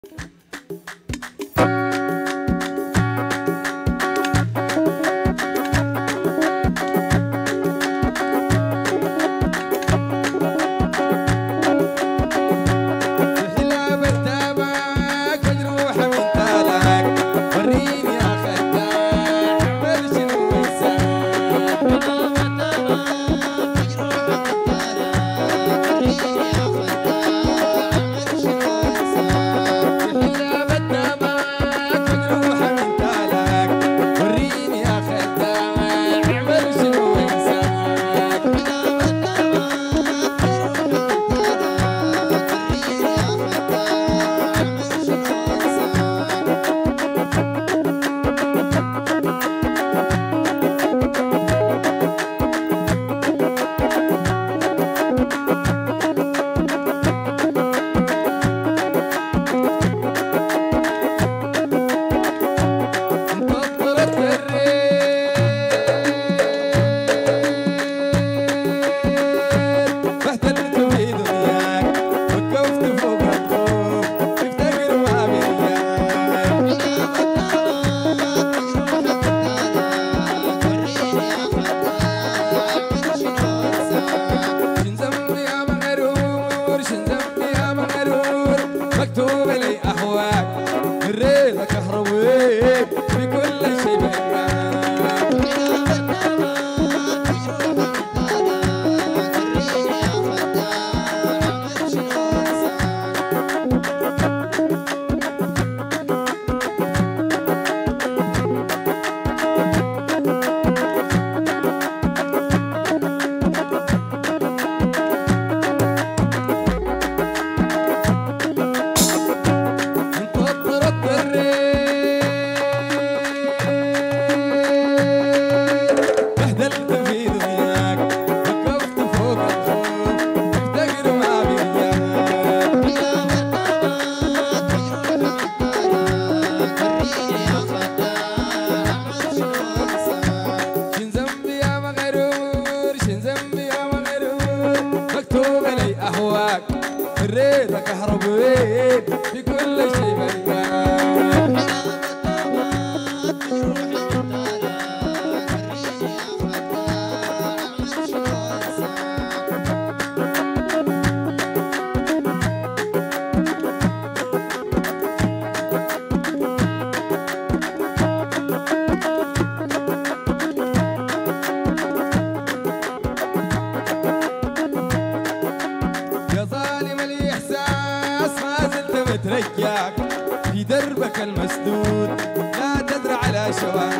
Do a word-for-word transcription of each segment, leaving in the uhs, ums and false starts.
ترجعك في دربك المسدود، لا تدرى على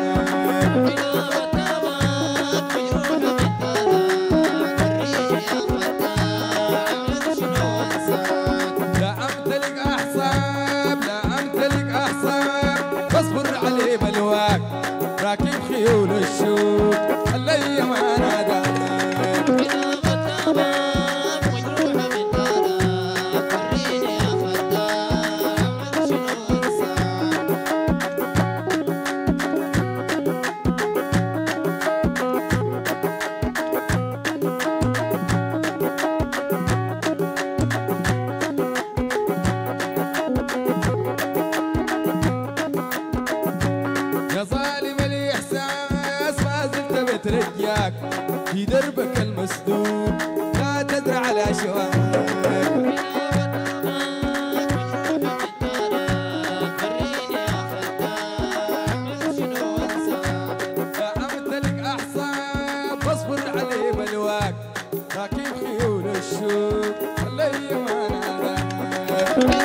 شواك. لا أمتلك أحصاب لا أمتلك أحصاب، فاصبر علي بلواك، راكب خيول الشوك اللي ما ناداك. ترجعك في دربك المسدود، لا تدري على شواك. لا أمتلك أحصاب، فاصبر علي بلواك، راكب خيول الشوك اللي ما ناداك.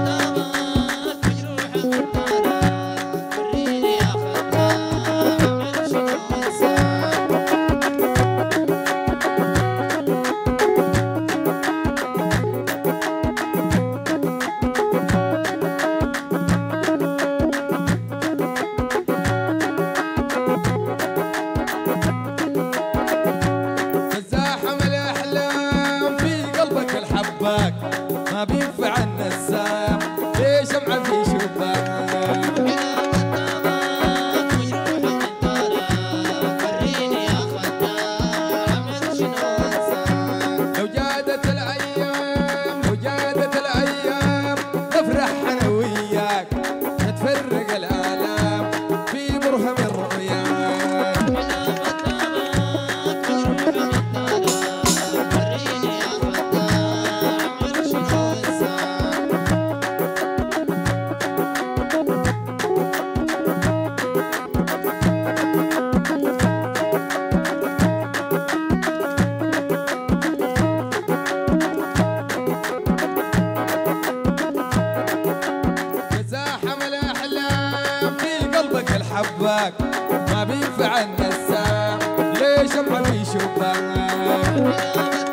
ما بينفع النسام ليه شمعة في شباك. لو جادت الأيام لو جادت الأيام نفرح أنا وياك. حباك ما بينفع النساك ليش شمعة في شباك